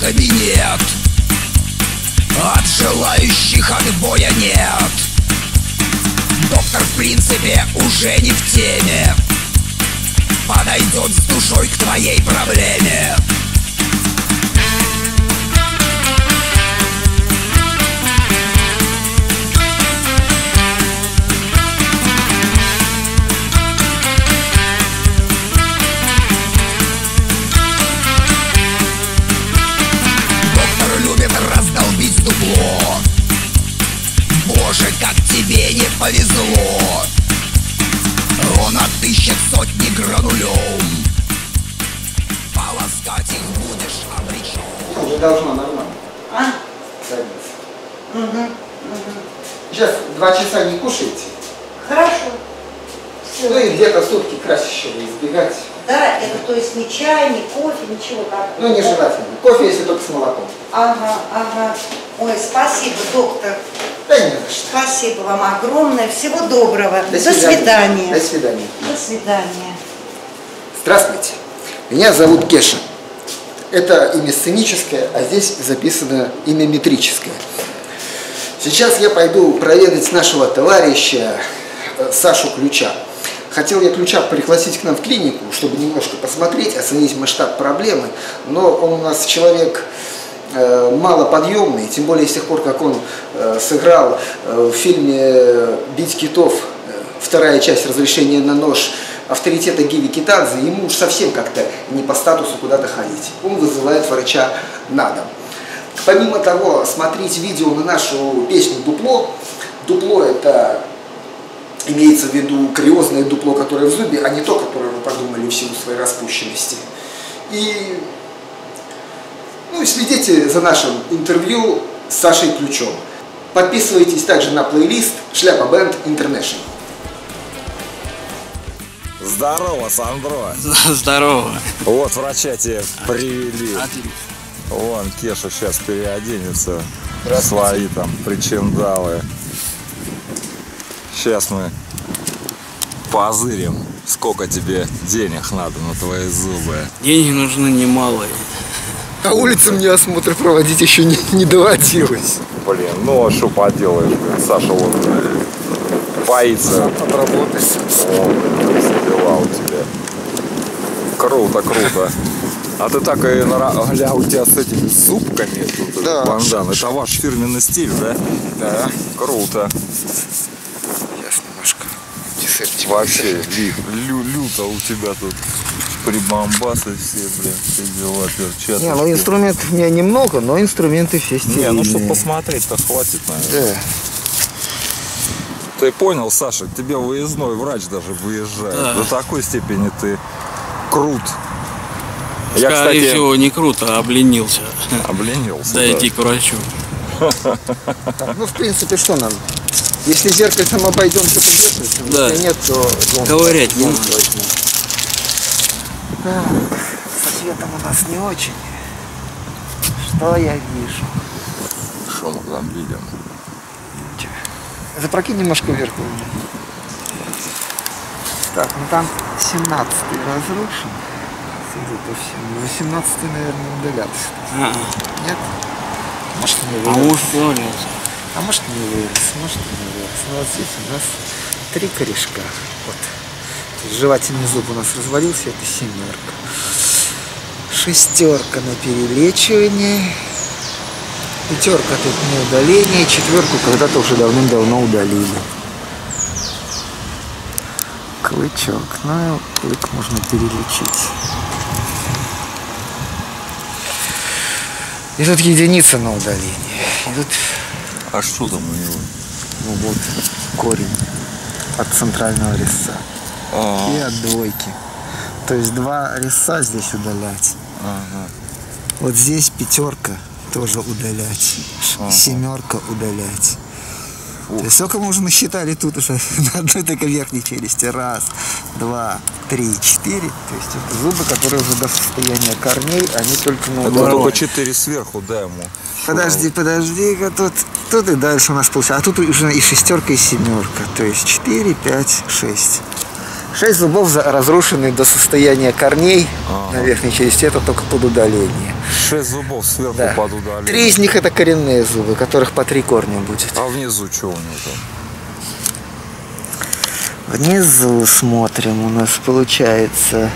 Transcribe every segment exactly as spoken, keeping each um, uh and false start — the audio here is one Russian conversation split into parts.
кабинет. От желающих отбоя нет. Доктор в принципе уже не в теме, подойдет с душой к твоей проблеме. Доктор любит раздолбить дупло. Боже, как тебе не повезло. Он отыщет сотни гранулем. Полоскать их будешь обречен. Уже должно нормально. А? Садиться. Угу, угу. Сейчас два часа не кушаете. Хорошо. Все. Ну и где-то сутки красящего избегать. Да, это то есть ни чай, ни кофе, ничего как. Ну не желательно. Кофе, если только с молоком. Ага, ага. Ой, спасибо, доктор. Да не за что. Спасибо вам огромное. Всего доброго. До До свидания. свидания. До свидания. До свидания. Здравствуйте. Меня зовут Кеша. Это имя сценическое, а здесь записано имя метрическое. Сейчас я пойду проведать нашего товарища Сашу Ключа. Хотел я Ключа пригласить к нам в клинику, чтобы немножко посмотреть, оценить масштаб проблемы, но он у нас человек э, малоподъемный, тем более с тех пор, как он э, сыграл э, в фильме «Бить китов», э, вторая часть «Разрешение на нож», авторитета Гиви Китадзе, ему уж совсем как-то не по статусу куда-то ходить. Он вызывает врача на дом. Помимо того, смотреть видео на нашу песню «Дупло». Дупло – это имеется в виду кариозное дупло, которое в зубе, а не то, которое вы подумали в силу своей распущенности. И, ну, и следите за нашим интервью с Сашей Ключом. Подписывайтесь также на плейлист «Шляпа Бэнд Интернешнл». Здорово, Сандро. Здорово. Вот врача тебе привели. Отлично. Вон Кеша сейчас переоденется в свои там причиндалы. Сейчас мы позырим, сколько тебе денег надо на твои зубы. Деньги нужны немалые. На улице мне осмотр проводить еще не, не доводилось. Блин, ну а что поделаешь, блин, Саша вот боится. Отработать. Вот, все дела у тебя. Круто, круто. А ты так и нрав... Гля, у тебя с этими зубками тут, да. Бандан. Это ваш фирменный стиль, да? Да. Круто. Сейчас немножко десертик. Вообще, ли, лю, люто у тебя тут прибамбасы все, блин, все дела, перчатки. Не, ну инструментов у меня немного, но инструменты все стильные. Не, ну чтобы посмотреть-то хватит, наверное. Да. Ты понял, Саша, к тебе выездной врач даже выезжает. Да. До такой степени ты крут. Скорее Я, кстати, всего, не круто, а обленился. обленился. Да, Да. идти к врачу. Так, ну, в принципе, что нам? Если зеркальцем обойдемся, то зеркальцем. Да. Если нет, то... вон, Ковырять не вон надо. точно. Так, со светом у нас не очень. Что я вижу? Что мы там видим? Запрокинь немножко вверх. Так, ну там семнадцатый разрушен. Судя по всему. восемнадцатый, наверное, удаляться. А, Нет? Может, не а вырос. может, вырос. А может, не вырос, может, не вырос. Ну, вот здесь у нас три корешка. Вот. То есть жевательный зуб у нас развалился, это семерка. Шестерка на перелечивание. Пятерка тут на удаление. Четверку когда-то уже давным-давно удалили. Клычок. Ну, клык можно перелечить. И тут единица на удаление. И тут, А что там у него? ну вот, корень от центрального резца. А, И от двойки. То есть два резца здесь удалять. ага. Вот здесь пятерка тоже удалять. Ага. Семерка удалять. Ух. То есть сколько мы уже насчитали тут уже на одной только верхней челюсти? Раз, два, три, четыре. То есть это зубы, которые уже до состояния корней, они только на Это удалении. только четыре сверху, дай ему. Подожди, подожди, тут, тут и дальше у нас получается. А тут уже и шестерка, и семерка. То есть четыре, пять, шесть. Шесть зубов за- разрушены до состояния корней Ага. на верхней челюсти, это только под удаление. Шесть зубов сверху Да. под удаление. Три из них это коренные зубы, которых по три корня будет. А внизу что у него там? Внизу смотрим, у нас получается...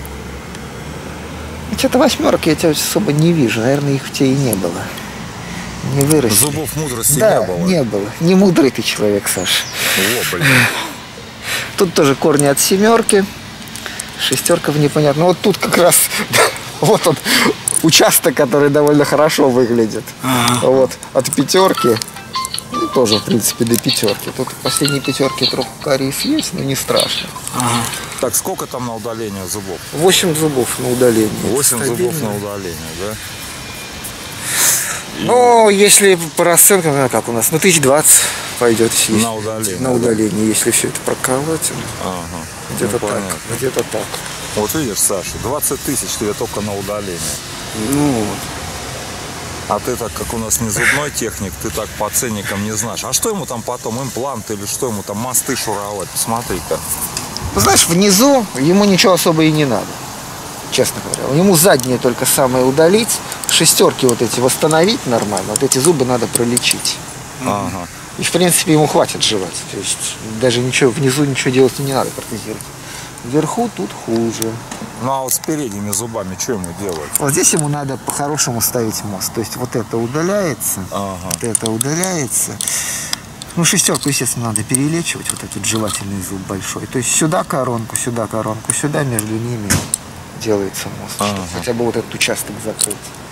Что-то восьмерки я тебя особо не вижу, наверное, их у тебя и не было. Не выросли. Зубов мудрости Да, не было. не было. Не мудрый ты человек, Саша. О, блин. Тут тоже корни от семерки. Шестерка в непонятно. Вот тут как раз вот он участок, который довольно хорошо выглядит. Ага. Вот от пятерки. Ну, тоже, в принципе, до пятерки. Тут в последней пятерке трохи кариес есть, но не страшно. Ага. Так, сколько там на удаление зубов? Восемь зубов на удаление. Восемь зубов Стабильно. на удаление, да? Ну, если по расценкам, ну, как у нас, ну, тысяч двадцать пойдет. Если, На удаление, На да? удаление, если все это проколоть. Ага. Где-то Ну, так, понятно. где-то так. Вот видишь, Саша, двадцать тысяч тебе только на удаление. Ну, вот. А ты так, как у нас не зубной техник, ты так по ценникам не знаешь. А что ему там потом, импланты или что ему там, мосты шуровать? Посмотри-ка. Ну, знаешь, внизу ему ничего особо и не надо, честно говоря. Ему задние только самое удалить, шестерки вот эти восстановить нормально, вот эти зубы надо пролечить. Ага. И, в принципе, ему хватит жевать. То есть даже ничего, внизу ничего делать не надо, протезировать. Вверху тут хуже. Ну а вот с передними зубами что ему делать? Вот здесь ему надо по-хорошему ставить мост. То есть вот это удаляется, Ага. вот это удаляется. Ну, шестерку, естественно, надо перелечивать, вот этот жевательный зуб большой. То есть сюда коронку, сюда коронку, сюда между ними делается мост, чтобы Ага. хотя бы вот этот участок закрыть.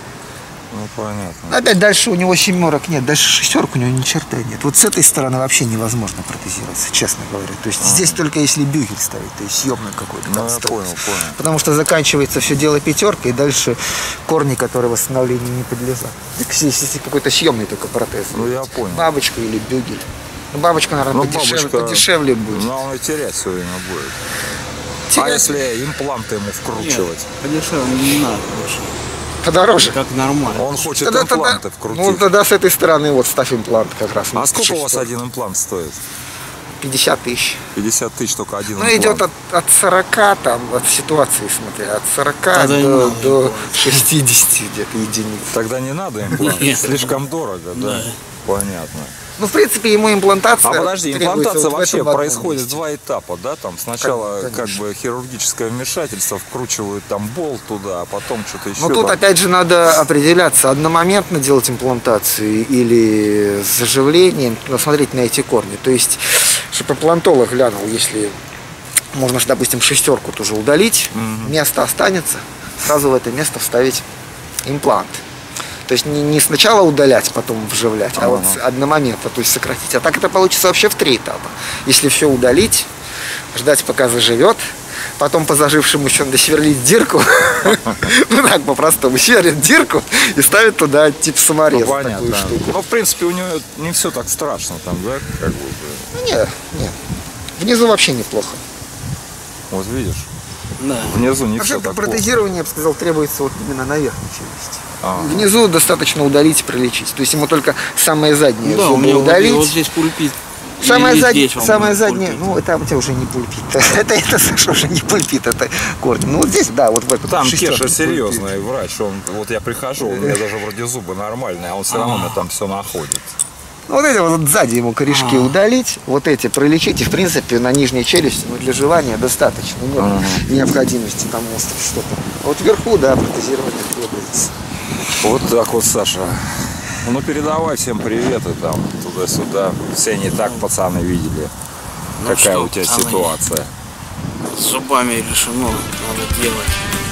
Ну понятно. Опять дальше у него семерок нет, дальше шестерок у него ни черта нет. Вот с этой стороны вообще невозможно протезироваться, честно говоря. То есть здесь только если бюгель ставить, то есть съемный какой-то. Ну как я стоит. понял, понял. Потому что заканчивается все дело пятеркой, и дальше корни, которые восстановлению не подлежат. Так если если какой-то съемный только протез. Ну я понял. Бабочка или бюгель. Ну, бабочка, наверное, Ну, подешевле, бабочка- подешевле будет. Ну он и терять все время будет. А Терять если импланты ему вкручивать? Подешевле не надо вообще. подороже. Как нормально. Он хочет Тогда- импланты тогда- вкрутить. Ну, тогда с этой стороны вот ставь имплант как раз. А сколько у вас шестьсот. один имплант стоит? пятьдесят тысяч. пятьдесят тысяч только один Ну, имплант. идет от, от сорока, там, от ситуации, смотри, от сорока Тогда не до, надо до имплант. шестидесяти где-то единиц. Тогда не надо имплант? Нет. Слишком дорого, да? Да. Понятно. Ну, в принципе, ему имплантация А подожди, требуется имплантация вот в вообще этом одном происходит месте. два этапа, да? Там сначала Кон- как конечно. бы хирургическое вмешательство, вкручивают там болт туда, а потом что-то еще. Но тут там. опять же надо определяться, одномоментно делать имплантацию или с заживлением, ну, смотреть на эти корни. То есть, чтобы имплантолог глянул, если можно, допустим, шестерку тоже удалить, место останется, сразу в это место вставить имплант. То есть не, не сначала удалять, потом вживлять, а вот Ага. одномоментно, то есть сократить. А так это получится вообще в три этапа. Если все удалить, ждать, пока заживет, потом по зажившему еще надо сверлить дырку, ну так по-простому, сверлит дырку и ставит туда типа саморез, Ну, такую понятно. штуку. Ну, в принципе, у него не все так страшно там, да? Как бы. Ну, нет, нет. Внизу вообще неплохо. Вот видишь, Да. внизу не Вообще все так плохо. протезирование, я бы сказал, требуется вот именно на верхней челюсти. Ага. Внизу достаточно удалить и пролечить. То есть ему только самые задние Да, у зубы меня вот, удалить. вот здесь пульпит. Самое Или заднее, здесь он самое будет заднее, пульпит. ну это у тебя уже не пульпит. Это, это Саша, уже не пульпит, это корни. Ну вот здесь, да, вот в этом. Там шестерке Кеша пульпит. серьезный врач, он, вот я прихожу, у меня даже вроде зубы нормальные, а он все равно мне там все находит. Ну, вот эти вот сзади ему корешки удалить, вот эти пролечить, и в принципе на нижней челюсти, ну, для жевания достаточно, нет Ага. необходимости там острить что-то. А вот вверху, да, протезирование требуется. Вот так вот, Саша. Ну передавай всем приветы там, туда-сюда. Все не так пацаны видели. Ну Какая что, у тебя пацаны, ситуация. С зубами решено, надо делать.